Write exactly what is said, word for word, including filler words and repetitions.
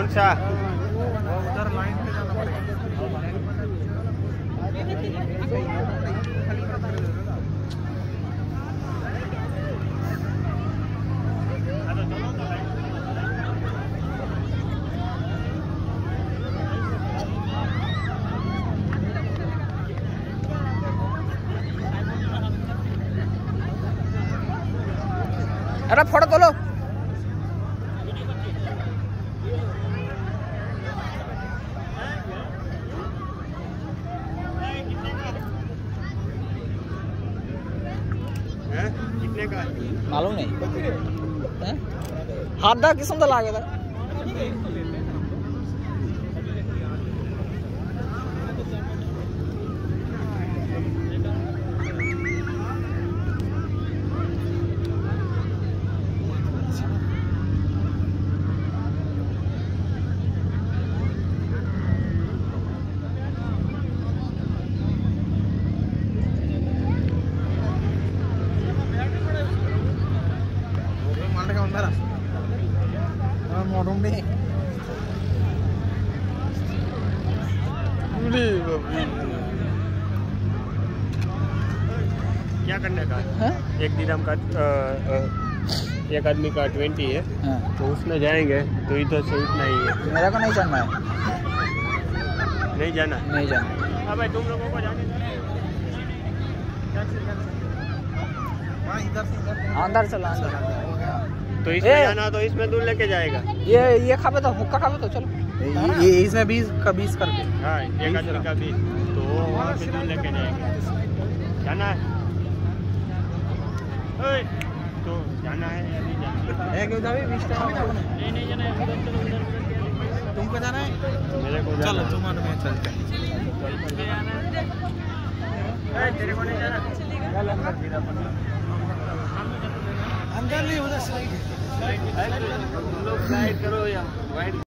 कौन सा? उधर लाइन पे जाना पड़ेगा। अरे फोटो तो लो। कितने का? मालूम नहीं हाथ दा किस्म तो लागे था। क्या करने का है? एक दिरहम का आ, आ, एक आदमी का ट्वेंटी है। हाँ। तो उसमें जाएंगे तो इधर से उतना ही है। मेरा को नहीं जाना है। नहीं जाना नहीं जाना। हाँ भाई तुम लोगों को जाने अंदर चलो अंदर। तो इसमें जाना तो इसमें दूर लेके जाएगा। ये ये खाबे तो हुक्का खाबे तो चलो। ये इसमें बीस का बीस करके। हाँ एक आदमी का बीस तो वहाँ पे दूर लेके जाएंगे। जाना है तो जाना है या नहीं जाना? एक उधर भी बीस टाइम नहीं नहीं जाना है। उधर चलो उधर तुमको जाना है? मेरे को चलो तुम और मैं चलते हैं। तेरे को नहीं जाना? अंदर नहीं उधर साइड। तुम लोग साइड करो या वाइड